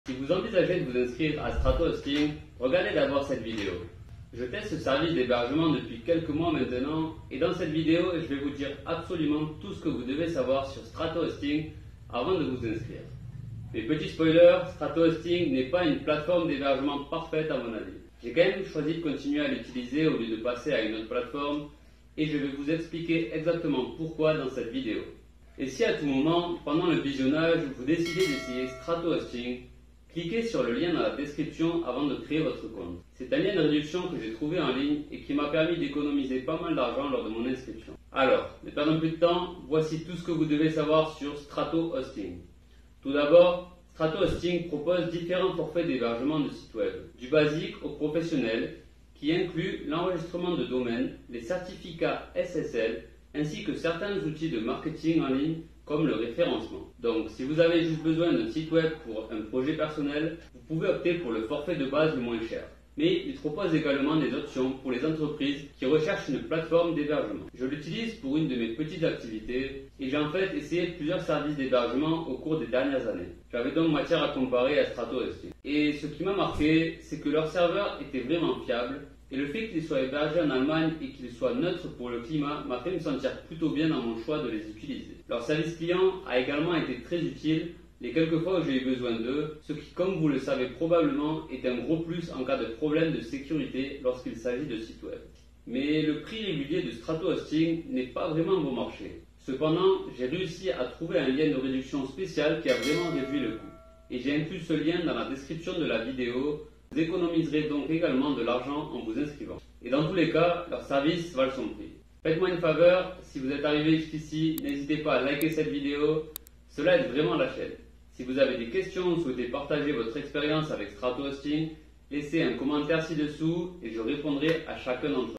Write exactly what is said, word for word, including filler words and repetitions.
Si vous envisagez de vous inscrire à StratoHosting, regardez d'abord cette vidéo. Je teste ce service d'hébergement depuis quelques mois maintenant et dans cette vidéo, je vais vous dire absolument tout ce que vous devez savoir sur StratoHosting avant de vous inscrire. Mais petit spoiler, StratoHosting n'est pas une plateforme d'hébergement parfaite à mon avis. J'ai quand même choisi de continuer à l'utiliser au lieu de passer à une autre plateforme et je vais vous expliquer exactement pourquoi dans cette vidéo. Et si à tout moment, pendant le visionnage, vous décidez d'essayer StratoHosting, cliquez sur le lien dans la description avant de créer votre compte. C'est un lien de réduction que j'ai trouvé en ligne et qui m'a permis d'économiser pas mal d'argent lors de mon inscription. Alors, ne perdons plus de temps, voici tout ce que vous devez savoir sur StratoHosting. Tout d'abord, StratoHosting propose différents forfaits d'hébergement de sites web, du basique au professionnel, qui inclut l'enregistrement de domaines, les certificats S S L, ainsi que certains outils de marketing en ligne comme le référencement. Donc si vous avez juste besoin d'un site web pour un projet personnel, vous pouvez opter pour le forfait de base le moins cher. Mais il propose également des options pour les entreprises qui recherchent une plateforme d'hébergement. Je l'utilise pour une de mes petites activités et j'ai en fait essayé plusieurs services d'hébergement au cours des dernières années. J'avais donc matière à comparer à StratoHosting. Et ce qui m'a marqué, c'est que leur serveur était vraiment fiable et le fait qu'ils soient hébergés en Allemagne et qu'ils soient neutres pour le climat m'a fait me sentir plutôt bien dans mon choix de les utiliser. Leur service client a également été très utile les quelques fois où j'ai eu besoin d'eux, ce qui, comme vous le savez probablement, est un gros plus en cas de problème de sécurité lorsqu'il s'agit de sites web. Mais le prix régulier de StratoHosting n'est pas vraiment bon marché. Cependant, j'ai réussi à trouver un lien de réduction spécial qui a vraiment réduit le coût. Et j'ai inclus ce lien dans la description de la vidéo. Vous économiserez donc également de l'argent en vous inscrivant. Et dans tous les cas, leurs services valent son prix. Faites-moi une faveur, si vous êtes arrivé jusqu'ici, n'hésitez pas à liker cette vidéo, cela aide vraiment la chaîne. Si vous avez des questions ou souhaitez partager votre expérience avec StratoHosting, laissez un commentaire ci-dessous et je répondrai à chacun d'entre eux.